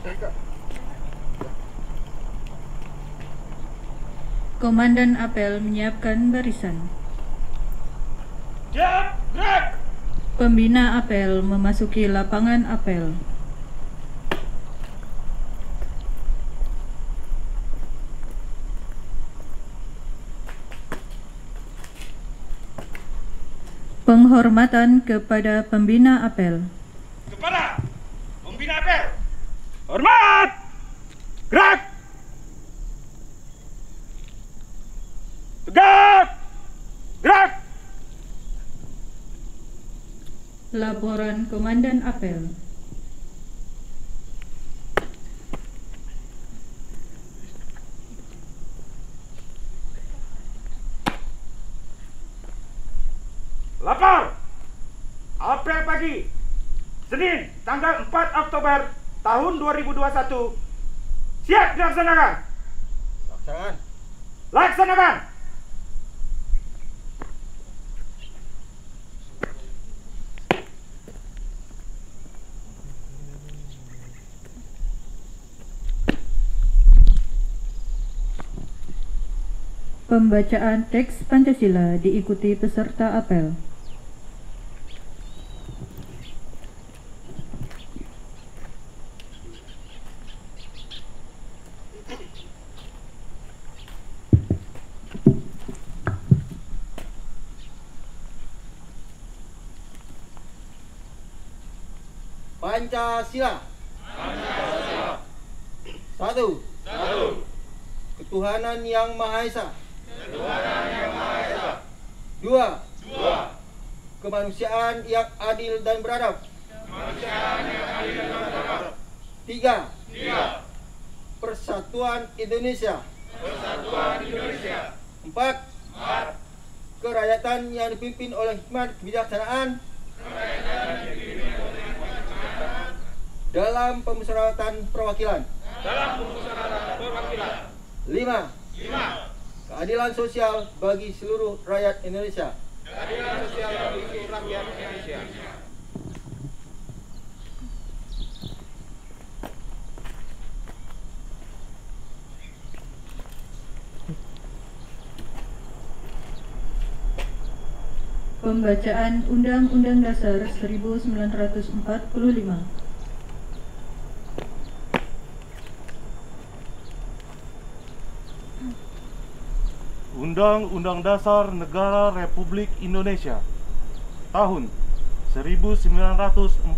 Komandan apel menyiapkan barisan. Siap, gerak! Pembina apel memasuki lapangan apel. Penghormatan kepada pembina apel. Kepada pembina apel, hormat! Gerak! Tegak! Gerak! Laporan Komandan apel. Lapor! Apel pagi Senin tanggal 4 Oktober tahun 2021 siap dilaksanakan. Laksanakan. Pembacaan teks Pancasila diikuti peserta apel. Pancasila. Satu. Ketuhanan Yang Maha Esa. Dua. Kemanusiaan yang adil dan beradab. Tiga. Persatuan Indonesia. Empat. Kerakyatan yang dipimpin oleh hikmat kebijaksanaan dalam pemusyawaratan perwakilan. Lima. Keadilan sosial bagi seluruh rakyat Indonesia. Pembacaan Undang-Undang Dasar 1945. Undang-Undang Dasar Negara Republik Indonesia tahun 1945.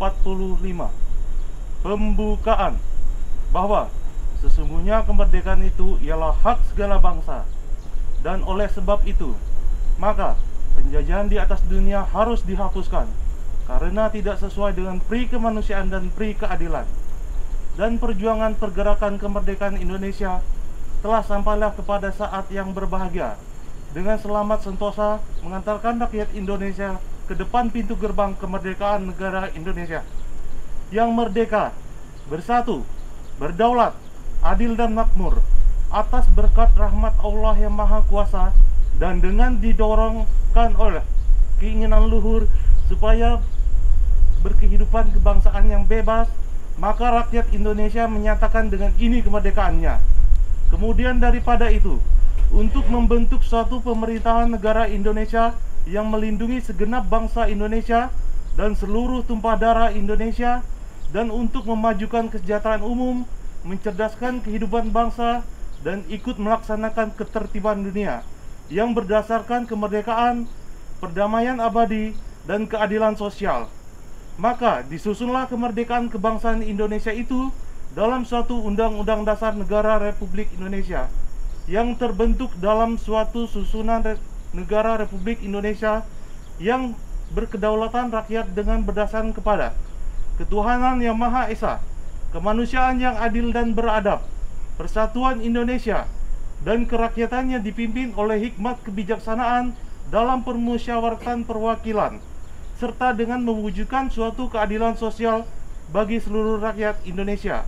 Pembukaan bahwa sesungguhnya kemerdekaan itu ialah hak segala bangsa, dan oleh sebab itu maka penjajahan di atas dunia harus dihapuskan karena tidak sesuai dengan pri kemanusiaan dan pri keadilan. Dan perjuangan pergerakan kemerdekaan Indonesia telah sampailah kepada saat yang berbahagia dengan selamat sentosa mengantarkan rakyat Indonesia ke depan pintu gerbang kemerdekaan negara Indonesia yang merdeka, bersatu, berdaulat, adil dan makmur atas berkat rahmat Allah yang Maha Kuasa, dan dengan didorongkan oleh keinginan luhur supaya berkehidupan kebangsaan yang bebas, maka rakyat Indonesia menyatakan dengan ini kemerdekaannya. Kemudian daripada itu, untuk membentuk suatu pemerintahan negara Indonesia yang melindungi segenap bangsa Indonesia dan seluruh tumpah darah Indonesia, dan untuk memajukan kesejahteraan umum, mencerdaskan kehidupan bangsa, dan ikut melaksanakan ketertiban dunia yang berdasarkan kemerdekaan, perdamaian abadi, dan keadilan sosial. Maka disusunlah kemerdekaan kebangsaan Indonesia itu dalam suatu Undang-Undang Dasar Negara Republik Indonesia yang terbentuk dalam suatu susunan negara Republik Indonesia yang berkedaulatan rakyat dengan berdasarkan kepada ketuhanan yang Maha Esa, kemanusiaan yang adil dan beradab, persatuan Indonesia, dan kerakyatannya dipimpin oleh hikmat kebijaksanaan dalam permusyawaratan perwakilan, serta dengan mewujudkan suatu keadilan sosial bagi seluruh rakyat Indonesia.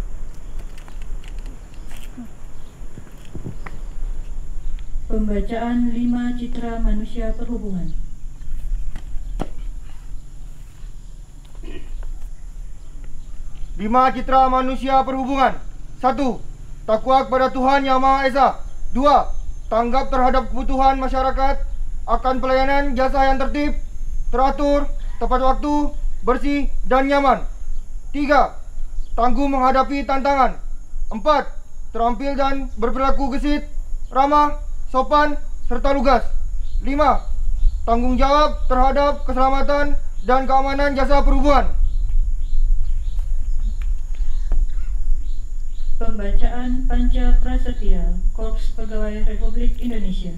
Pembacaan 5 Citra Manusia Perhubungan. 5 citra manusia perhubungan. 1. Takwa kepada Tuhan Yang Maha Esa. 2. Tanggap terhadap kebutuhan masyarakat akan pelayanan jasa yang tertib, teratur, tepat waktu, bersih, dan nyaman. 3. Tangguh menghadapi tantangan. 4. Terampil dan berperilaku gesit, ramah, sopan, serta lugas. 5. Tanggung jawab terhadap keselamatan dan keamanan jasa perhubungan. Pembacaan Panca Prasetya Korps Pegawai Republik Indonesia.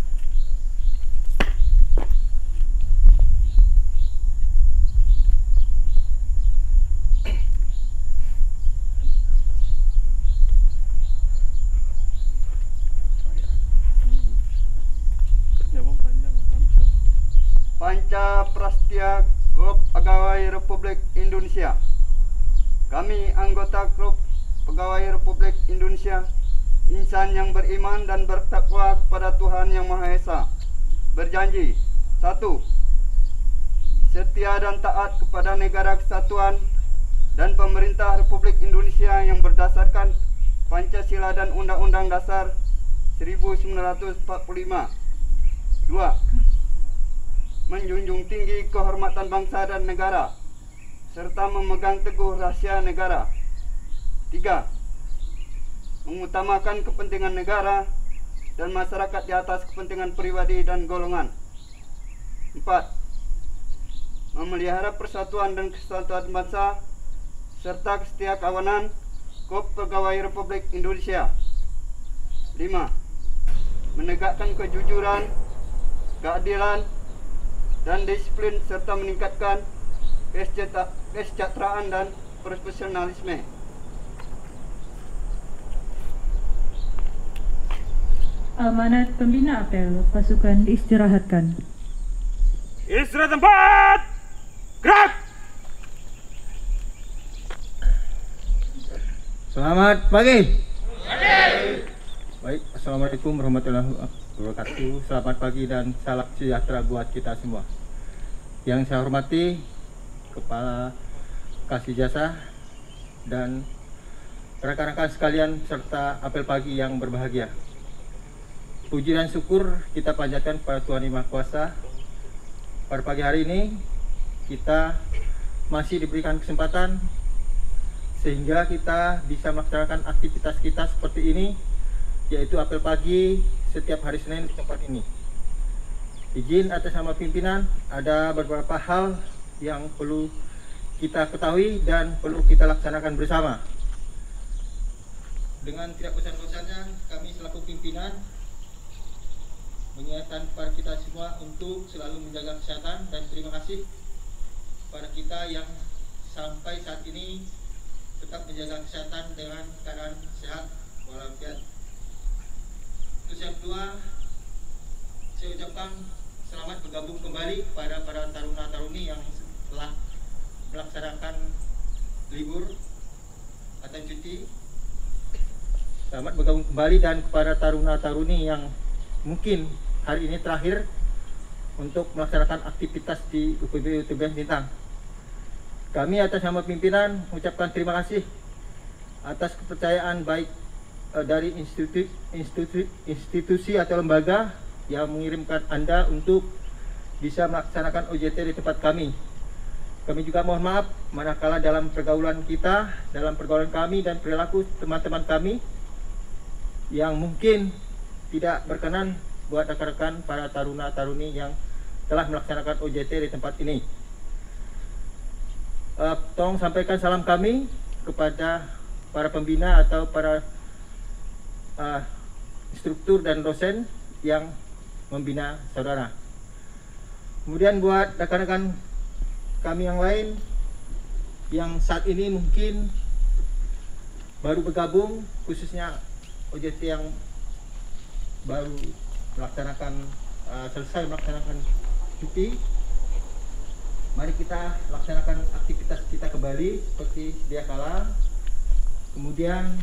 Panca Prasetya Korps Pegawai Republik Indonesia. Kami anggota Korps Pegawai Republik Indonesia, insan yang beriman dan bertakwa kepada Tuhan Yang Maha Esa, berjanji: 1. Setia dan taat kepada negara kesatuan dan pemerintah Republik Indonesia yang berdasarkan Pancasila dan Undang-Undang Dasar 1945. 2. Menjunjung tinggi kehormatan bangsa dan negara, serta memegang teguh rahasia negara. 3. Mengutamakan kepentingan negara dan masyarakat di atas kepentingan pribadi dan golongan. 4. Memelihara persatuan dan kesatuan bangsa serta kesetiakawanan Korps Pegawai Republik Indonesia. 5. Menegakkan kejujuran, keadilan, dan disiplin serta meningkatkan kesejahteraan dan profesionalisme. Amanat Pembina Apel, pasukan diistirahatkan. Istirahat tempat. Gerak. Selamat pagi. Baik, assalamualaikum warahmatullahi wabarakatuh. Selamat pagi dan salam sejahtera buat kita semua. Yang saya hormati Kepala Kasih Jasa dan rekan-rekan sekalian serta apel pagi yang berbahagia. Puji dan syukur kita panjatkan pada Tuhan Yang Maha Kuasa. Pada pagi hari ini kita masih diberikan kesempatan sehingga kita bisa melaksanakan aktivitas kita seperti ini, yaitu apel pagi setiap hari Senin di tempat ini. Izin atas nama pimpinan, ada beberapa hal yang perlu kita ketahui dan perlu kita laksanakan bersama. Dengan tidak bosan-bosannya kami selaku pimpinan mengingatkan kepada kita semua untuk selalu menjaga kesehatan, dan terima kasih kepada kita yang sampai saat ini tetap menjaga kesehatan dengan keadaan sehat walafiat. Terus yang kedua, saya ucapkan selamat bergabung kembali kepada para taruna-taruni yang telah melaksanakan libur atau cuti. Selamat bergabung kembali, dan kepada taruna-taruni yang mungkin hari ini terakhir untuk melaksanakan aktivitas di UPB UTBS Bintang. Kami atas nama pimpinan mengucapkan terima kasih atas kepercayaan baik dari institusi atau lembaga yang mengirimkan Anda untuk bisa melaksanakan OJT di tempat kami. Kami juga mohon maaf manakala dalam pergaulan kita, dalam pergaulan kami dan perilaku teman-teman kami yang mungkin tidak berkenan buat rekan-rekan para taruna-taruni yang telah melaksanakan OJT di tempat ini. Tolong sampaikan salam kami kepada para pembina atau para instruktur dan dosen yang membina saudara. Kemudian buat rekan-rekan kami yang lain yang saat ini mungkin baru bergabung, khususnya OJT yang baru selesai melaksanakan cuti, mari kita laksanakan aktivitas kita kembali seperti sedia kala. Kemudian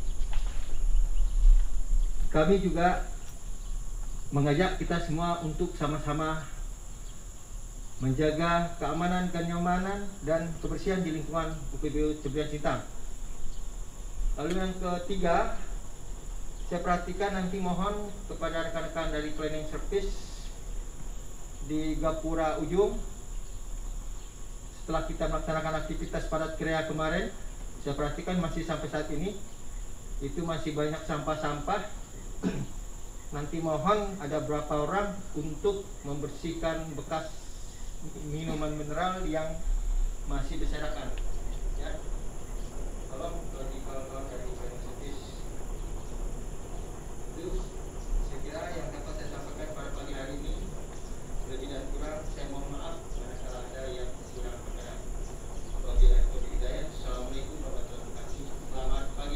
kami juga mengajak kita semua untuk sama-sama menjaga keamanan, kenyamanan, dan kebersihan di lingkungan UPBU Cebrian Sintang. Lalu yang ketiga, saya perhatikan nanti mohon kepada rekan-rekan dari cleaning service di Gapura Ujung, setelah kita melaksanakan aktivitas padat karya kemarin, saya perhatikan masih sampai saat ini itu masih banyak sampah-sampah. Nanti mohon ada berapa orang untuk membersihkan bekas minuman mineral yang masih berserakan, ya. Tolong bagi kawan-kawan dari cleaning service. Itu saya kira yang dapat saya sampaikan pada pagi hari ini. Lebih dan kurang saya mohon maaf manakala ada yang kurang berkenan. Wabillahi taufiq hidayah. Assalamualaikum warahmatullahi wabarakatuh. Selamat pagi.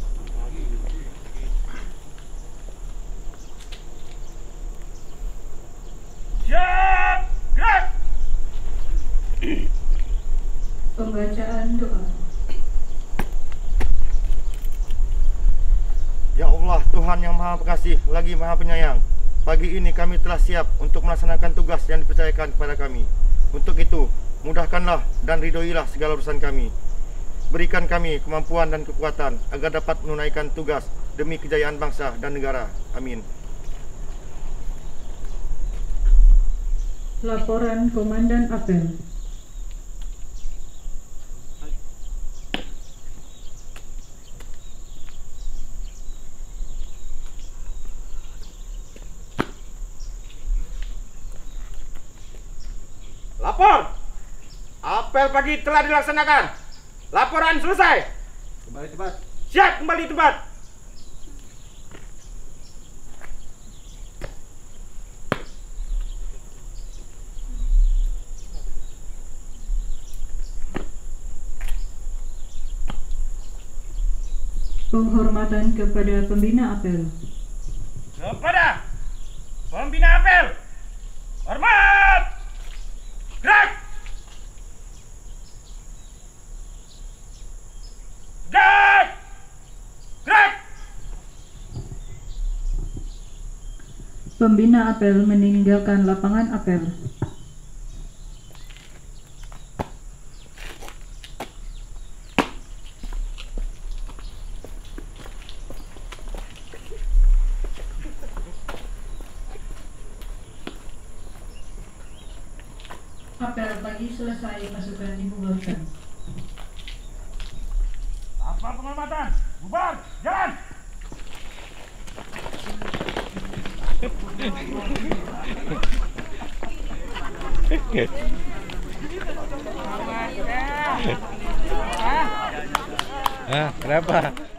Siap, gerak. Pembacaan doa. Ya Allah, Tuhan yang Maha Pengasih lagi Maha Penyayang, pagi ini kami telah siap untuk melaksanakan tugas yang dipercayakan kepada kami. Untuk itu, mudahkanlah dan ridhoilah segala urusan kami. Berikan kami kemampuan dan kekuatan agar dapat menunaikan tugas demi kejayaan bangsa dan negara. Amin. Laporan Komandan Apel. Lapor. Apel pagi telah dilaksanakan. Laporan selesai. Kembali tempat. Siap kembali tempat. Penghormatan kepada pembina apel. Kepada pembina apel, hormat, gerak, gerak, gerak. Pembina apel meninggalkan lapangan apel. Apel pagi selesai, pasukan dibubarkan. Tanpa penghormatan, bubar, jalan. Kenapa?